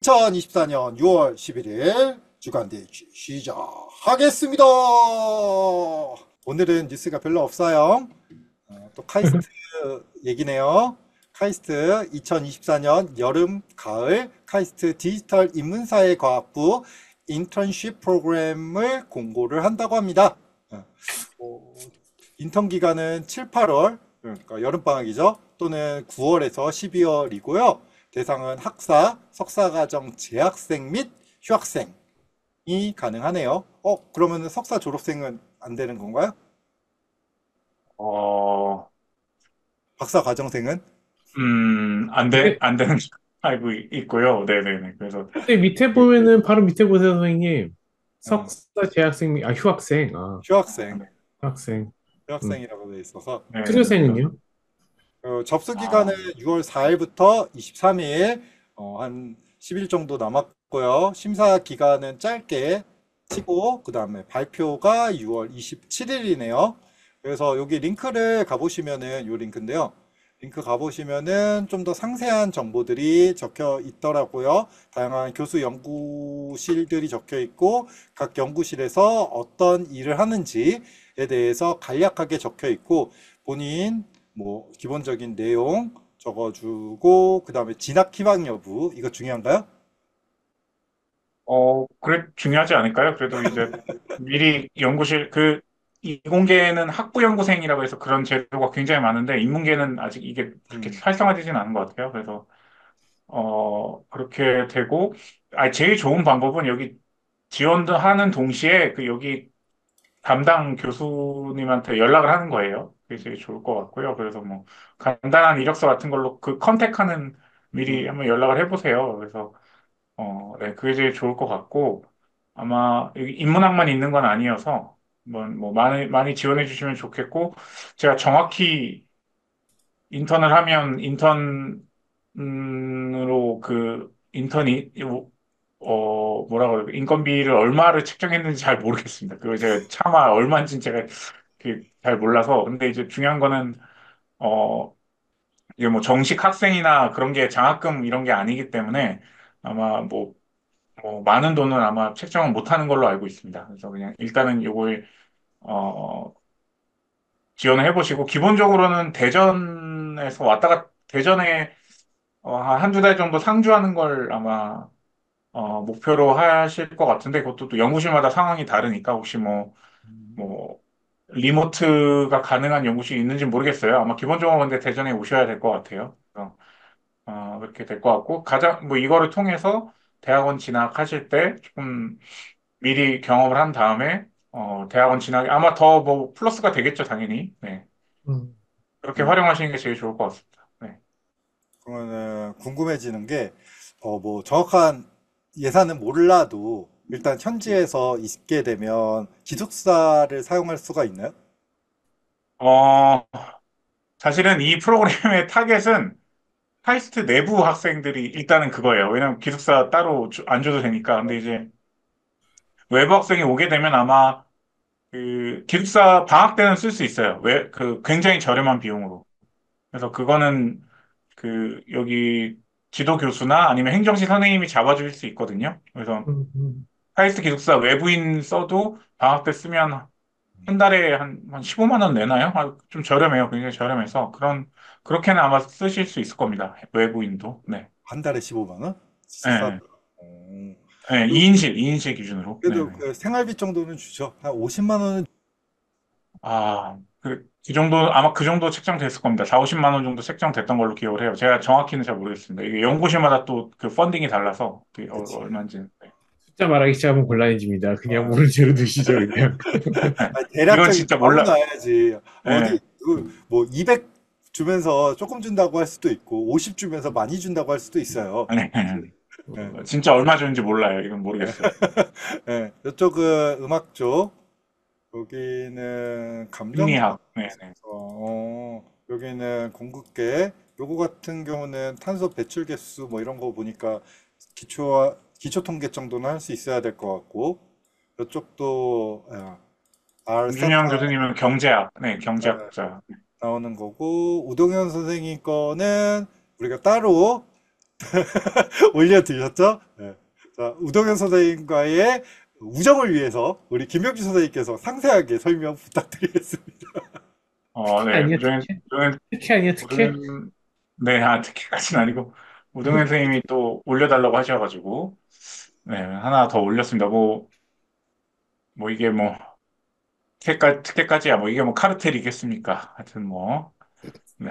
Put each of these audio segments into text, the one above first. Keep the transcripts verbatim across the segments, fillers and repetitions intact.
이천이십사 년 유월 십일일 주간대치 시작하겠습니다. 오늘은 뉴스가 별로 없어요. 어, 또 카이스트 얘기네요. 카이스트 이천이십사 년 여름, 가을 카이스트 디지털 인문사회 과학부 인턴십 프로그램을 공고를 한다고 합니다. 어, 어, 인턴 기간은 칠, 팔월, 그러니까 여름방학이죠. 또는 구월에서 십이월이고요. 대상은 학사, 석사과정 재학생 및 휴학생이 가능하네요. 어, 그러면 석사 졸업생은 안 되는 건가요? 어, 박사 과정생은? 음, 안 돼, 밑에, 안 되는 줄 알고 있- 있고요. 네네네. 그래서, 근데 밑에 그, 보면은 바로 밑에 보세요, 선생님. 어, 석사 재학생, 아, 휴학생. 아, 휴학생, 네, 휴학생. 음. 휴학생이라고 되어 있어서 네네. 그래서, 수료생은요? 어, 접수 기간은 아, 유월 사일부터 이십삼일, 어, 한 십 일 정도 남았고요. 심사 기간은 짧게 치고 그 다음에 발표가 유월 이십칠일이네요. 그래서 여기 링크를 가보시면은 요 링크인데요. 링크 가보시면은 좀 더 상세한 정보들이 적혀 있더라고요. 다양한 교수 연구실들이 적혀 있고 각 연구실에서 어떤 일을 하는지에 대해서 간략하게 적혀 있고 본인 뭐 기본적인 내용 적어주고 그 다음에 진학 희망 여부 이거 중요한가요? 어, 그래, 중요하지 않을까요? 그래도 이제 미리 연구실, 그, 이공계는 학부연구생이라고 해서 그런 제도가 굉장히 많은데, 인문계는 아직 이게 그렇게 음, 활성화되지는 않은 것 같아요. 그래서, 어, 그렇게 되고, 아, 제일 좋은 방법은 여기 지원도 하는 동시에 그 여기 담당 교수님한테 연락을 하는 거예요. 그게 제일 좋을 것 같고요. 그래서 뭐 간단한 이력서 같은 걸로 그 컨택하는 미리 음, 한번 연락을 해보세요. 그래서 어, 네, 그게 제일 좋을 것 같고 아마 여기 인문학만 있는 건 아니어서 뭐, 뭐 많이 많이 지원해 주시면 좋겠고 제가 정확히 인턴을 하면 인턴으로 그 인턴이 어 뭐라 그래 인건비를 얼마를 책정했는지 잘 모르겠습니다. 그거 제가 차마 얼마인지 제가 그 잘 몰라서 근데 이제 중요한 거는 어 이게 뭐 정식 학생이나 그런 게 장학금 이런 게 아니기 때문에 아마 뭐 뭐 많은 돈은 아마 책정을 못 하는 걸로 알고 있습니다. 그래서 그냥 일단은 요걸 어 지원을 해보시고 기본적으로는 대전에서 왔다 갔 대전에 어, 한 한두 달 정도 상주하는 걸 아마 어, 목표로 하실 것 같은데 그것도 또 연구실마다 상황이 다르니까 혹시 뭐 음, 뭐 리모트가 가능한 연구실이 있는지 모르겠어요. 아마 기본적으로 근데 대전에 오셔야 될 것 같아요. 그래서 어, 그렇게 될 것 같고 가장 뭐 이거를 통해서 대학원 진학하실 때 조금 미리 경험을 한 다음에 어, 대학원 진학이 아마 더 뭐 플러스가 되겠죠, 당연히. 네. 음. 그렇게 음. 활용하시는 게 제일 좋을 것 같습니다. 네. 그러면은 궁금해지는 게, 어, 뭐 정확한 예산은 몰라도 일단 현지에서 있게 되면 기숙사를 사용할 수가 있나요? 어, 사실은 이 프로그램의 타겟은 카이스트 내부 학생들이 일단은 그거예요. 왜냐면 기숙사 따로 주- 안 줘도 되니까. 근데 이제 외부 학생이 오게 되면 아마 그 기숙사 방학 때는 쓸 수 있어요. 왜, 그 굉장히 저렴한 비용으로. 그래서 그거는 그 여기 지도 교수나 아니면 행정실 선생님이 잡아줄 수 있거든요. 그래서 음, 음. 카이스트 기숙사 외부인 써도 방학 때 쓰면 한 달에 한, 한 십오만 원 내나요? 아, 좀 저렴해요. 굉장히 저렴해서. 그런, 그렇게는 아마 쓰실 수 있을 겁니다. 외부인도. 네. 한 달에 십오만 원? 싸다. 네. 어, 네, 그리고 이 인실, 이 인실 기준으로. 그래도 네네. 그 생활비 정도는 주죠. 한 오십만 원은. 아, 그, 그 정도, 아마 그 정도 책정됐을 겁니다. 사, 오십만 원 정도 책정됐던 걸로 기억을 해요. 제가 정확히는 잘 모르겠습니다. 이게 연구실마다 또 그 펀딩이 달라서, 그게 어- 그치. 얼마인지. 네. 숫자 말하기 시작하면 곤란해집니다. 그냥 아, 모른 채로 두시죠, 그냥. 아니, 이건 대략적인 진짜 몰라. 적어놔야지. 어디 네. 그, 뭐 이백 주면서 조금 준다고 할 수도 있고 오십 주면서 많이 준다고 할 수도 있어요. 아니, 예, 어, 진짜 얼마 주는지 몰라요. 이건 모르겠어요. 예. 이쪽은 음악 쪽, 여기는 감정과학, 심리학. 네네. 어, 여기는 공급계, 요거 같은 경우는 탄소 배출 개수 뭐 이런 거 보니까 기초 기초 통계 정도는 할 수 있어야 될 것 같고, 이쪽도 예, R 김준영 세타 교수님은 경제학. 네, 경제학자. 나오는 거고 우동현 선생님 거는 우리가 따로 올려드렸죠? 네. 자, 우동현 선생님과의 우정을 위해서 우리 김병주 선생님께서 상세하게 설명 부탁드리겠습니다. 어, 특혜 네. 아니야, 우정현, 특혜? 우정현, 특혜 아니야, 특혜? 우정현, 네, 아, 특히까지는 아니고, 우정현 선생님이 또 올려달라고 하셔가지고, 네, 하나 더 올렸습니다. 뭐, 뭐 이게 뭐, 특혜까지, 특혜까지야, 뭐 이게 뭐 카르텔이겠습니까? 하여튼 뭐, 네.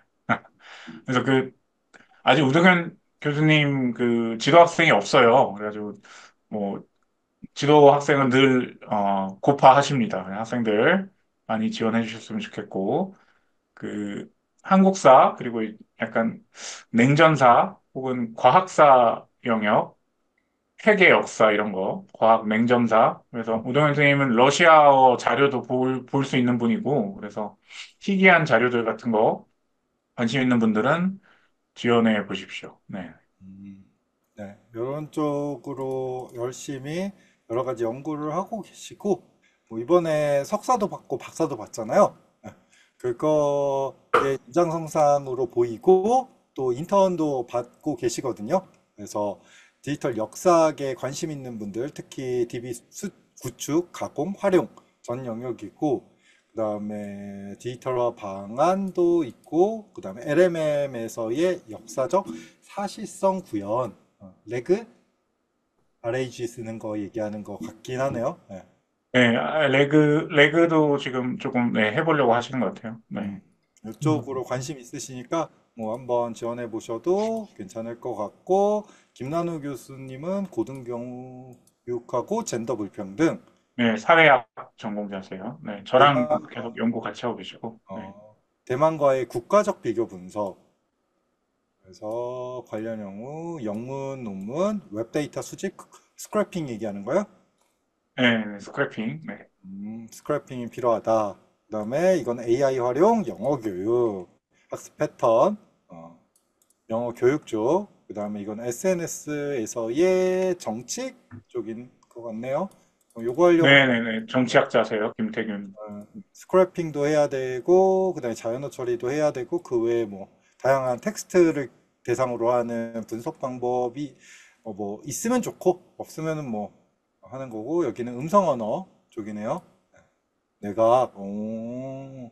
그래서 그, 아직 우동현 교수님 그 지도 학생이 없어요. 그래가지고, 뭐, 지도 학생은 늘, 어, 고파하십니다. 학생들 많이 지원해 주셨으면 좋겠고, 그, 한국사, 그리고 약간 냉전사, 혹은 과학사 영역, 세계 역사 이런 거, 과학 냉전사. 그래서 우동현 선생님은 러시아어 자료도 볼, 볼 수 있는 분이고, 그래서 희귀한 자료들 같은 거 관심 있는 분들은 지원해 보십시오. 네. 음, 네, 이런 쪽으로 열심히 여러 가지 연구를 하고 계시고, 뭐 이번에 석사도 받고 박사도 받잖아요. 네, 그거의 연장선상으로 보이고, 또 인턴도 받고 계시거든요. 그래서 디지털 역사에 관심 있는 분들, 특히 디비 수, 구축, 가공, 활용 전 영역이고, 그다음에 디지털화 방안도 있고, 그다음에 엘엠엠에서의 역사적 사실성 구현, 어, 레그, 알에이지 쓰는 거 얘기하는 거 같긴 하네요. 네. 네, 아, 레그, 레그도 지금 조금 네, 해보려고 하시는 것 같아요. 네. 음, 음. 이쪽으로 관심 있으시니까 뭐 한번 지원해 보셔도 괜찮을 것 같고, 김난우 교수님은 고등교육하고 젠더 불평등, 네, 사회학 전공자세요. 네, 저랑 대만, 계속 연구 같이 하고 계시고. 네. 어, 대만과의 국가적 비교 분석, 그래서 관련 연구, 영문, 논문, 웹데이터 수집, 스크래핑 얘기하는 거요? 네, 네, 스크래핑. 네. 음, 스크래핑이 필요하다. 그다음에 이건 에이아이 활용, 영어 교육, 학습 패턴, 어, 영어 교육 쪽. 그다음에 이건 에스엔에스에서의 정책 쪽인 것 같네요. 어, 요거 하려면 네네네. 정치학자세요, 김태균. 어, 스크래핑도 해야 되고, 그다음에 자연어 처리도 해야 되고, 그 외에 뭐 다양한 텍스트를 대상으로 하는 분석 방법이 어, 뭐 있으면 좋고 없으면은 뭐 하는 거고, 여기는 음성 언어 쪽이네요. 내가 오,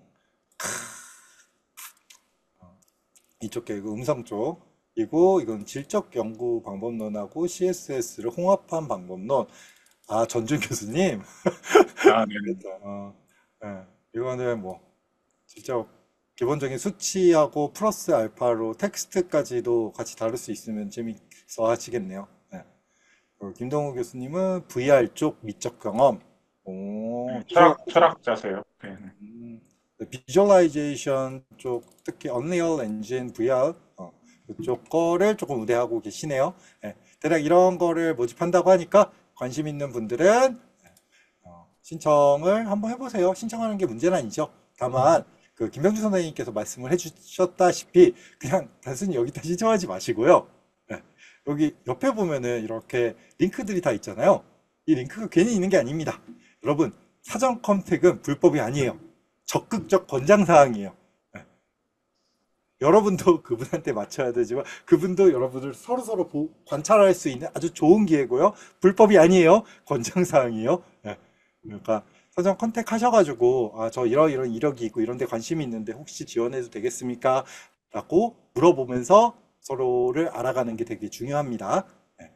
이쪽 계획 음성 쪽이고, 이건 질적 연구 방법론하고 씨에스에스를 홍합한 방법론. 아, 전준 교수님. 아, 네. 됐다. 어, 예. 이거는 뭐 진짜 기본적인 수치하고 플러스 알파로 텍스트까지도 같이 다룰 수 있으면 재밌어 하시겠네요. 예. 그리고 김동우 교수님은 브이알 쪽 미적 경험. 오, 네, 비주얼, 철학, 철학자세요. 네. 네. 음, 비주얼라이제이션 쪽, 특히 Unreal Engine 브이알, 어, 그쪽 거를 조금 우대하고 계시네요. 예. 대략 이런 거를 모집한다고 하니까 관심 있는 분들은 어, 신청을 한번 해보세요. 신청하는 게 문제는 아니죠. 다만 그 김병주 선생님께서 말씀을 해주셨다시피 그냥 단순히 여기다 신청하지 마시고요. 예, 여기 옆에 보면은 이렇게 링크들이 다 있잖아요. 이 링크가 괜히 있는 게 아닙니다. 여러분, 사전 컨택은 불법이 아니에요. 적극적 권장 사항이에요. 예, 여러분도 그분한테 맞춰야 되지만 그분도 여러분을 서로서로 보- 관찰할 수 있는 아주 좋은 기회고요. 불법이 아니에요. 권장 사항이에요. 예. 그러니까 사전 컨택 하셔가지고 아, 저 이런 이런 이력이 있고 이런 데 관심이 있는데 혹시 지원해도 되겠습니까? 라고 물어보면서 서로를 알아가는 게 되게 중요합니다. 네.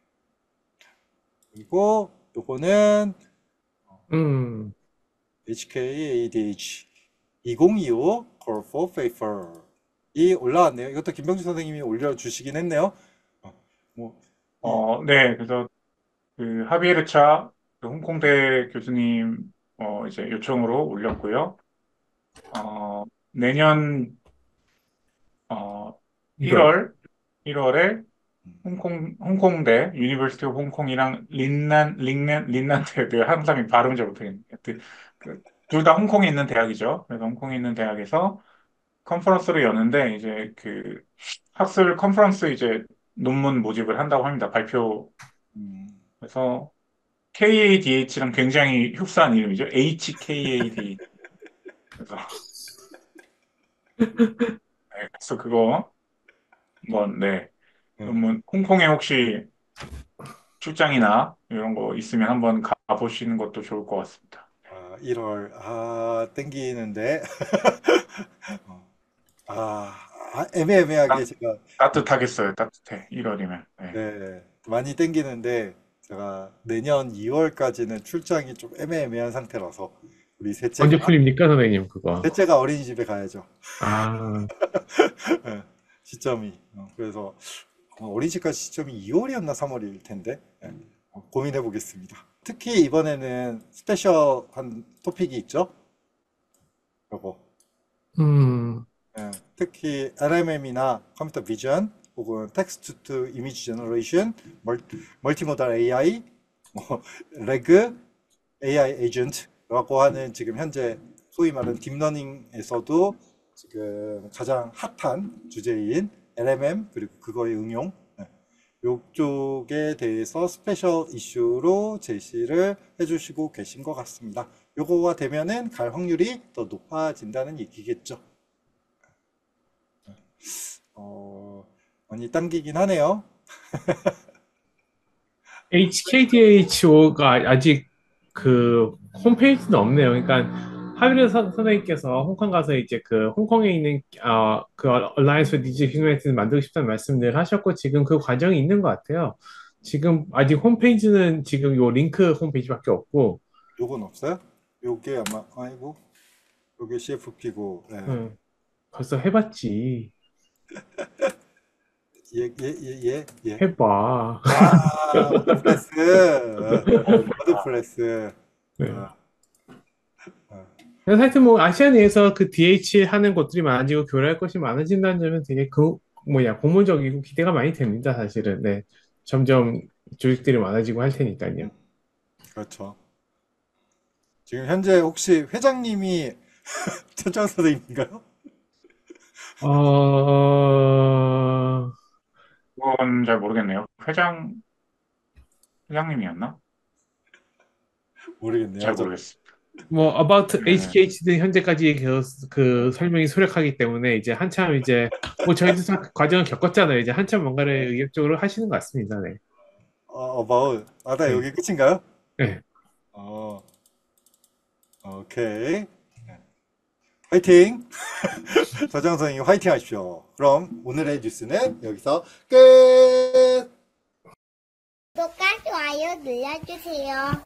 그리고 요거는 음. 에이치케이에이디에이치 이천이십오 Call for Paper 이 올라왔네요. 이것도 김병주 선생님이 올려주시긴 했네요. 어, 뭐, 이, 어, 네. 그래서 그 하비에르차 그 홍콩대 교수님 어, 이제 요청으로 올렸고요. 어, 내년 어, 이걸. 일월 일월에 홍콩 홍콩대 유니버시티 오브 홍콩이랑 린난 린난 린난대 내가 항상 이 발음 잘 못하겠네. 둘 다 홍콩에 있는 대학이죠. 그래서 홍콩에 있는 대학에서 컨퍼런스를 여는데 이제 그 학술 컨퍼런스 이제 논문 모집을 한다고 합니다. 발표. 음, 그래서 케이에이디에이치랑 굉장히 흡사한 이름이죠. 에이치케이에이디. 그래서 네, 그래서 그거 뭐 네. 네. 그러면 홍콩에 혹시 출장이나 이런 거 있으면 한번 가보시는 것도 좋을 것 같습니다. 아, 일월, 아, 땡기는데. 어, 아, 아, 애매애매하게 따, 제가, 따뜻하겠어요, 따뜻해. 일월이면. 네. 네, 많이 땡기는데, 제가 내년 이월까지는 출장이 좀 애매애매한 상태라서, 우리 셋째가, 언제 풀립니까, 선생님, 그거? 셋째가 어린이집에 가야죠. 아, 네, 시점이. 어, 그래서, 어, 어린이집까지 시점이 이월이었나 삼월일 텐데, 네, 어, 고민해 보겠습니다. 특히 이번에는 스페셜한 토픽이 있죠? 요거. 음, 예, 특히 엘엠엠이나 컴퓨터 비전 혹은 텍스트 투 이미지 제너레이션, 멀티모달 에이아이, 뭐 레그, 에이아이 에이전트라고 하는 지금 현재 소위 말하는 딥러닝에서도 지금 가장 핫한 주제인 엘엠엠 그리고 그거의 응용 예, 요쪽에 대해서 스페셜 이슈로 제시를 해주시고 계신 것 같습니다. 요거가 되면은 갈 확률이 더 높아진다는 얘기겠죠. 어, 많이 당기긴 하네요. 에이치케이디에이치오가 아직 그 홈페이지는 없네요. 그러니까 하위르 선- 선생님께서 홍콩 가서 이제 그 홍콩에 있는 어, 그 얼라이언스 디지털 휴머니티를 만들고 싶다는 말씀을 하셨고 지금 그 과정이 있는 것 같아요. 지금 아직 홈페이지는 지금 요 링크 홈페이지밖에 없고, 요건 없어요? 요게 아마, 아이고, 요게 씨에프피고, 예, 음, 벌써 해봤지. 예, 예, 예, 예, 예. 해봐. 아, 워드프레스, 워드프레스. 네. 아, 아, 그래서 하여튼 뭐 아시아 내에서 그 디에이치 하는 곳들이 많아지고 교류할 것이 많아진다는 점은 되게 그 뭐냐 고무적이고 기대가 많이 됩니다 사실은. 네. 점점 조직들이 많아지고 할 테니까요. 그렇죠. 지금 현재 혹시 회장님이 천장 선생님인가요? 어... 그건 잘 모르겠네요. 회장, 회장님이었나? 모르겠네요. 잘 저, 모르겠습니다. 뭐 about 네. 에이치케이에이치는 현재까지 그, 그 설명이 소력하기 때문에 이제 한참 이제 뭐 저희도 다 그 과정을 겪었잖아요. 이제 한참 뭔가를 의욕적으로 하시는 것 같습니다. 네. 어, about, 아, 나 네. 여기 끝인가요? 네. 어, 오케이. 화이팅! 서장 선생님 화이팅 하십시오. 그럼 오늘의 뉴스는 여기서 끝! 구독과 좋아요 눌러주세요.